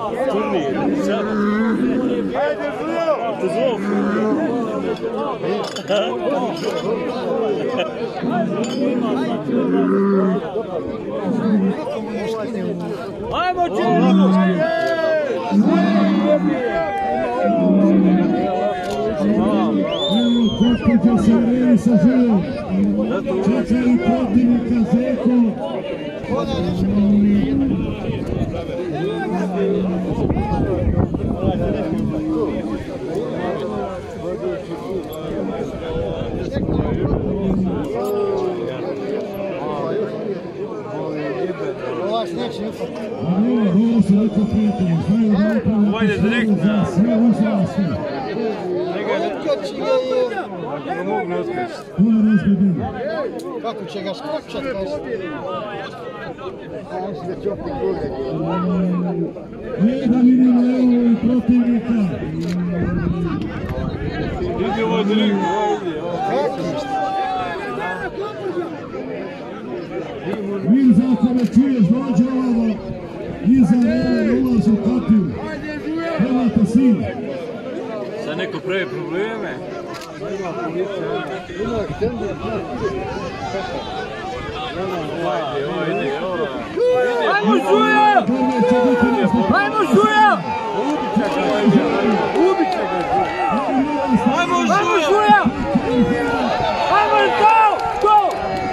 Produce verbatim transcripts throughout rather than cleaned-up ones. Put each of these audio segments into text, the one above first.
Turnir, sad. Ajde, Žujo! To zvuk. Ajmo, Čelu! Koprdže se vredi sa Žujom. Čekaju protivnika Zeko. Ovo su neko prijatelji. Ovo ide direktno. Sve uzela sve. Ne mogu ne otkriš. Puno razbedeno. Kako će ga skočat? Nije da vidimo evo i protivnika. Vidi ovo direktno. Mi zato me čuješ, dođe ovo iza vreme ulaz u kapiju. Trebate sin. Sad neko pravi probleme. Ajde, ovo ide, ovo. Ajmo Žuja! Ajmo Žuja! Ubit će ga Žuja. Ajmo Žuja! Ajmo go! Go!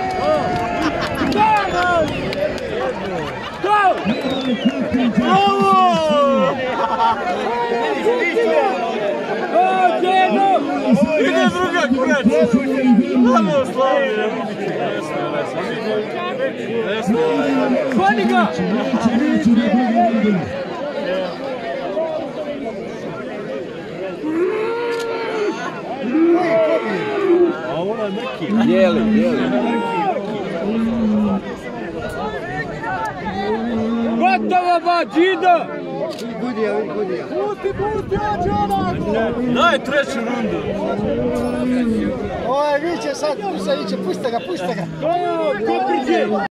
Go! Bravo! Ide druga kurac! Bravo, Slavije! Hvali ga! A ona je mrki. Bijeli, bijeli. Gotovo, ba, Džida! Gudija, gudija. Pusti, pusti, ođenak! Daj treću rundu. Ovo je viće sad, sad iće, pusti ga, pusti ga. Koprdže!